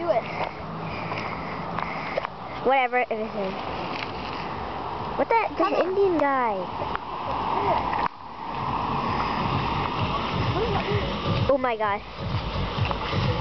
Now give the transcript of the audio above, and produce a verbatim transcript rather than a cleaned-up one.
do it. Whatever it is. What the? This Indian guy. Oh my gosh.